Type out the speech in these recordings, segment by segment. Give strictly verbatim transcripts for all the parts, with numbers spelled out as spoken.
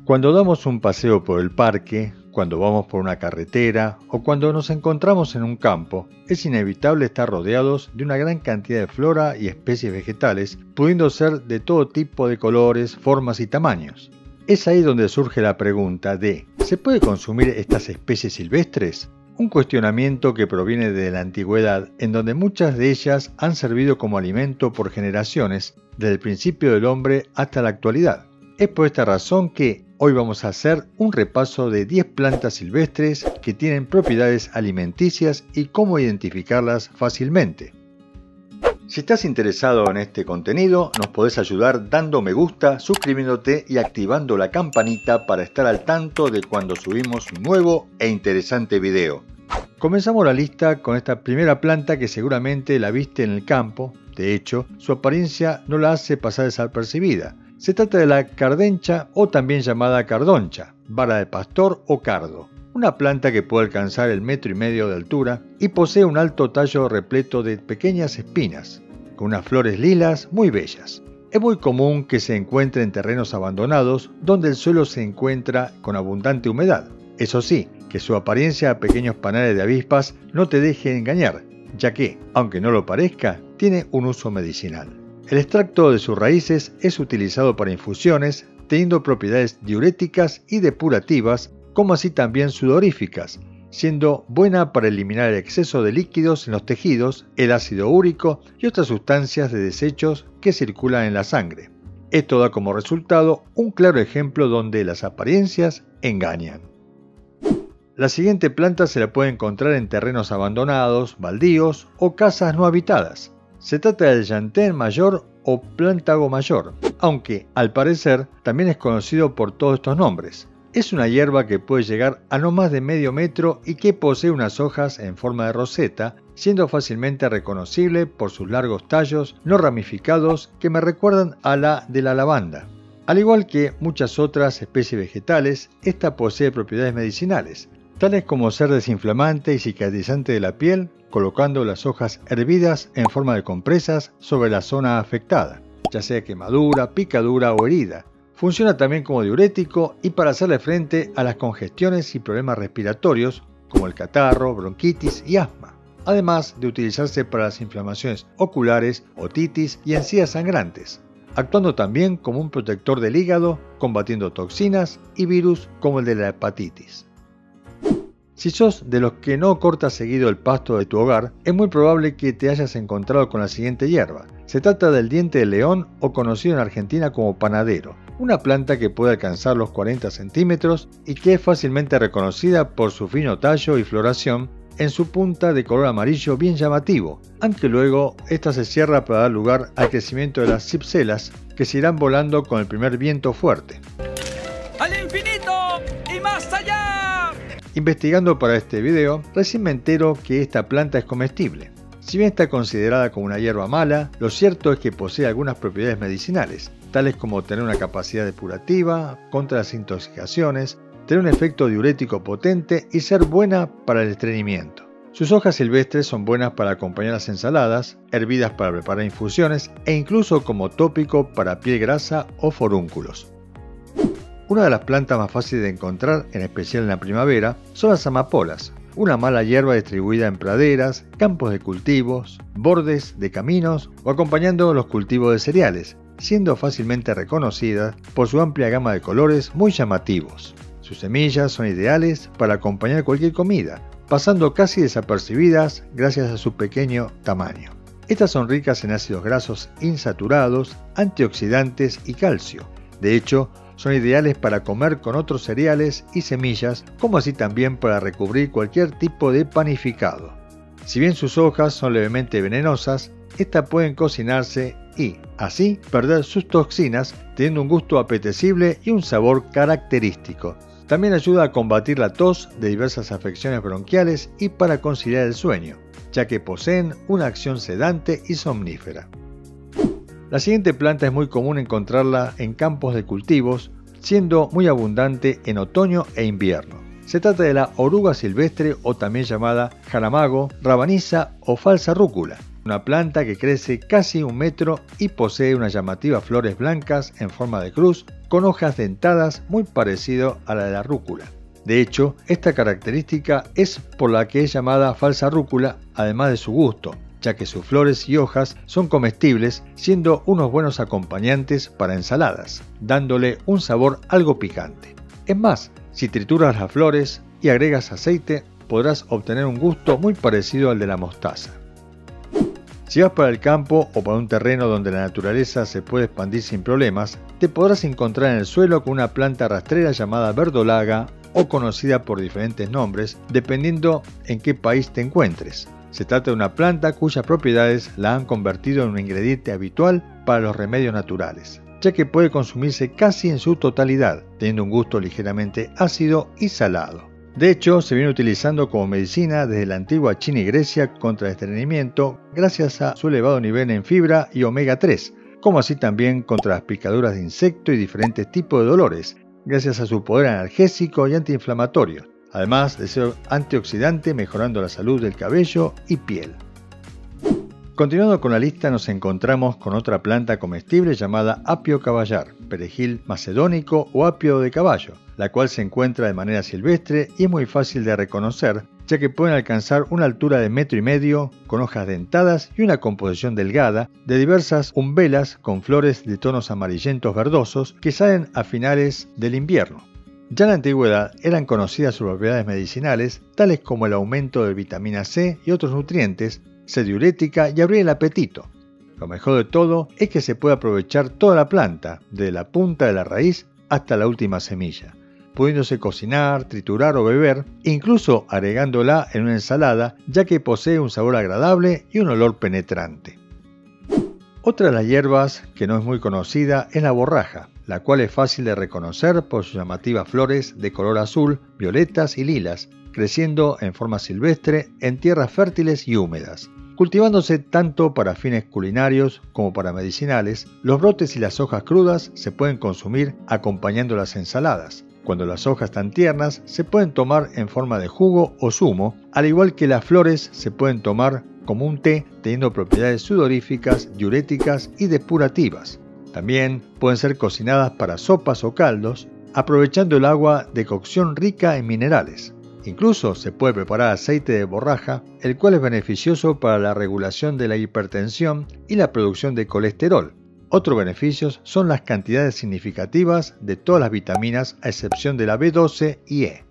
Cuando damos un paseo por el parque, cuando vamos por una carretera o cuando nos encontramos en un campo, es inevitable estar rodeados de una gran cantidad de flora y especies vegetales, pudiendo ser de todo tipo de colores, formas y tamaños. Es ahí donde surge la pregunta de ¿se puede consumir estas especies silvestres? Un cuestionamiento que proviene de la antigüedad, en donde muchas de ellas han servido como alimento por generaciones, desde el principio del hombre hasta la actualidad. Es por esta razón que hoy vamos a hacer un repaso de diez plantas silvestres que tienen propiedades alimenticias y cómo identificarlas fácilmente. Si estás interesado en este contenido, nos podés ayudar dando me gusta, suscribiéndote y activando la campanita para estar al tanto de cuando subimos un nuevo e interesante video. Comenzamos la lista con esta primera planta que seguramente la viste en el campo. De hecho, su apariencia no la hace pasar desapercibida. Se trata de la cardencha o también llamada cardoncha, vara de pastor o cardo. Una planta que puede alcanzar el metro y medio de altura y posee un alto tallo repleto de pequeñas espinas, con unas flores lilas muy bellas. Es muy común que se encuentre en terrenos abandonados donde el suelo se encuentra con abundante humedad. Eso sí, que su apariencia a pequeños panales de avispas no te deje engañar, ya que, aunque no lo parezca, tiene un uso medicinal. El extracto de sus raíces es utilizado para infusiones, teniendo propiedades diuréticas y depurativas, como así también sudoríficas, siendo buena para eliminar el exceso de líquidos en los tejidos, el ácido úrico y otras sustancias de desechos que circulan en la sangre. Esto da como resultado un claro ejemplo donde las apariencias engañan. La siguiente planta se la puede encontrar en terrenos abandonados, baldíos o casas no habitadas. Se trata del llantén mayor o plántago mayor, aunque al parecer también es conocido por todos estos nombres. Es una hierba que puede llegar a no más de medio metro y que posee unas hojas en forma de roseta, siendo fácilmente reconocible por sus largos tallos no ramificados que me recuerdan a la de la lavanda. Al igual que muchas otras especies vegetales, esta posee propiedades medicinales, tales como ser desinflamante y cicatrizante de la piel, colocando las hojas hervidas en forma de compresas sobre la zona afectada, ya sea quemadura, picadura o herida. Funciona también como diurético y para hacerle frente a las congestiones y problemas respiratorios, como el catarro, bronquitis y asma, además de utilizarse para las inflamaciones oculares, otitis y encías sangrantes, actuando también como un protector del hígado, combatiendo toxinas y virus como el de la hepatitis. Si sos de los que no cortas seguido el pasto de tu hogar, es muy probable que te hayas encontrado con la siguiente hierba. Se trata del diente de león o conocido en Argentina como panadero, una planta que puede alcanzar los cuarenta centímetros y que es fácilmente reconocida por su fino tallo y floración en su punta de color amarillo bien llamativo, aunque luego esta se cierra para dar lugar al crecimiento de las cipselas que se irán volando con el primer viento fuerte. ¡Al infinito y más allá! Investigando para este video, recién me entero que esta planta es comestible. Si bien está considerada como una hierba mala, lo cierto es que posee algunas propiedades medicinales, tales como tener una capacidad depurativa, contra las intoxicaciones, tener un efecto diurético potente y ser buena para el estreñimiento. Sus hojas silvestres son buenas para acompañar las ensaladas, hervidas para preparar infusiones e incluso como tópico para piel grasa o forúnculos. Una de las plantas más fáciles de encontrar, en especial en la primavera, son las amapolas, una mala hierba distribuida en praderas, campos de cultivos, bordes de caminos o acompañando los cultivos de cereales, siendo fácilmente reconocidas por su amplia gama de colores muy llamativos. Sus semillas son ideales para acompañar cualquier comida, pasando casi desapercibidas gracias a su pequeño tamaño. Estas son ricas en ácidos grasos insaturados, antioxidantes y calcio. De hecho, son ideales para comer con otros cereales y semillas, como así también para recubrir cualquier tipo de panificado. Si bien sus hojas son levemente venenosas, estas pueden cocinarse y, así, perder sus toxinas, teniendo un gusto apetecible y un sabor característico. También ayuda a combatir la tos de diversas afecciones bronquiales y para conciliar el sueño, ya que poseen una acción sedante y somnífera. La siguiente planta es muy común encontrarla en campos de cultivos, siendo muy abundante en otoño e invierno. Se trata de la oruga silvestre o también llamada jaramago, rabaniza o falsa rúcula, una planta que crece casi un metro y posee unas llamativas flores blancas en forma de cruz con hojas dentadas muy parecido a la de la rúcula. De hecho, esta característica es por la que es llamada falsa rúcula, además de su gusto, ya que sus flores y hojas son comestibles, siendo unos buenos acompañantes para ensaladas, dándole un sabor algo picante. Es más, si trituras las flores y agregas aceite, podrás obtener un gusto muy parecido al de la mostaza. Si vas para el campo o para un terreno donde la naturaleza se puede expandir sin problemas, te podrás encontrar en el suelo con una planta rastrera llamada verdolaga o conocida por diferentes nombres, dependiendo en qué país te encuentres. Se trata de una planta cuyas propiedades la han convertido en un ingrediente habitual para los remedios naturales, ya que puede consumirse casi en su totalidad, teniendo un gusto ligeramente ácido y salado. De hecho, se viene utilizando como medicina desde la antigua China y Grecia contra el estreñimiento gracias a su elevado nivel en fibra y omega tres, como así también contra las picaduras de insecto y diferentes tipos de dolores, gracias a su poder analgésico y antiinflamatorio, además de ser antioxidante mejorando la salud del cabello y piel. Continuando con la lista, nos encontramos con otra planta comestible llamada apio caballar, perejil macedónico o apio de caballo, la cual se encuentra de manera silvestre y es muy fácil de reconocer, ya que pueden alcanzar una altura de metro y medio, con hojas dentadas y una composición delgada, de diversas umbelas con flores de tonos amarillentos verdosos que salen a finales del invierno. Ya en la antigüedad eran conocidas sus propiedades medicinales, tales como el aumento de vitamina C y otros nutrientes, ser diurética y abrir el apetito. Lo mejor de todo es que se puede aprovechar toda la planta, desde la punta de la raíz hasta la última semilla, pudiéndose cocinar, triturar o beber, incluso agregándola en una ensalada, ya que posee un sabor agradable y un olor penetrante. Otra de las hierbas que no es muy conocida es la borraja, la cual es fácil de reconocer por sus llamativas flores de color azul, violetas y lilas, creciendo en forma silvestre en tierras fértiles y húmedas. Cultivándose tanto para fines culinarios como para medicinales, los brotes y las hojas crudas se pueden consumir acompañando las ensaladas. Cuando las hojas están tiernas, se pueden tomar en forma de jugo o zumo, al igual que las flores se pueden tomar como un té, teniendo propiedades sudoríficas, diuréticas y depurativas. También pueden ser cocinadas para sopas o caldos, aprovechando el agua de cocción rica en minerales. Incluso se puede preparar aceite de borraja, el cual es beneficioso para la regulación de la hipertensión y la producción de colesterol. Otros beneficios son las cantidades significativas de todas las vitaminas a excepción de la B doce y E.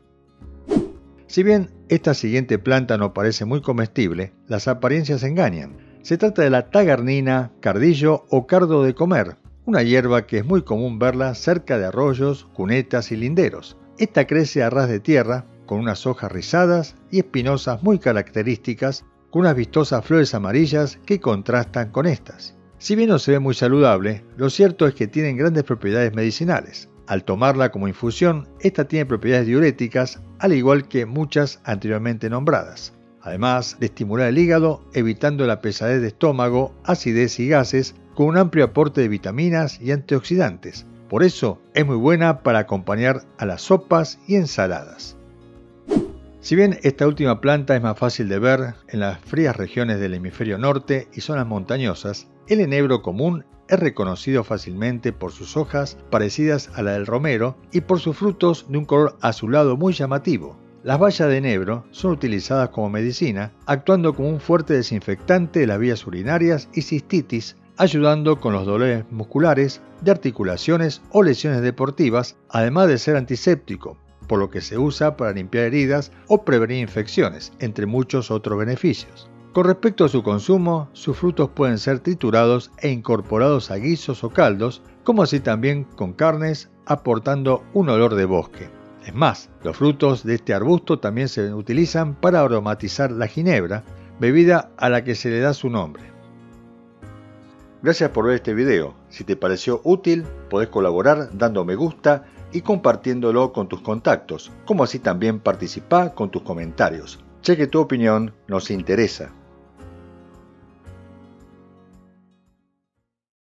Si bien esta siguiente planta no parece muy comestible, las apariencias engañan. Se trata de la tagarnina, cardillo o cardo de comer, una hierba que es muy común verla cerca de arroyos, cunetas y linderos. Esta crece a ras de tierra, con unas hojas rizadas y espinosas muy características, con unas vistosas flores amarillas que contrastan con estas. Si bien no se ve muy saludable, lo cierto es que tienen grandes propiedades medicinales. Al tomarla como infusión, esta tiene propiedades diuréticas, al igual que muchas anteriormente nombradas, además de estimular el hígado, evitando la pesadez de estómago, acidez y gases, con un amplio aporte de vitaminas y antioxidantes. Por eso es muy buena para acompañar a las sopas y ensaladas. Si bien esta última planta es más fácil de ver en las frías regiones del hemisferio norte y zonas montañosas, el enebro común es reconocido fácilmente por sus hojas parecidas a la del romero y por sus frutos de un color azulado muy llamativo. Las bayas de enebro son utilizadas como medicina, actuando como un fuerte desinfectante de las vías urinarias y cistitis, ayudando con los dolores musculares, de articulaciones o lesiones deportivas, además de ser antiséptico, por lo que se usa para limpiar heridas o prevenir infecciones, entre muchos otros beneficios. Con respecto a su consumo, sus frutos pueden ser triturados e incorporados a guisos o caldos, como así también con carnes, aportando un olor de bosque. Es más, los frutos de este arbusto también se utilizan para aromatizar la ginebra, bebida a la que se le da su nombre. Gracias por ver este video. Si te pareció útil, podés colaborar dando me gusta y compartiéndolo con tus contactos, como así también participar con tus comentarios, ya que tu opinión nos interesa.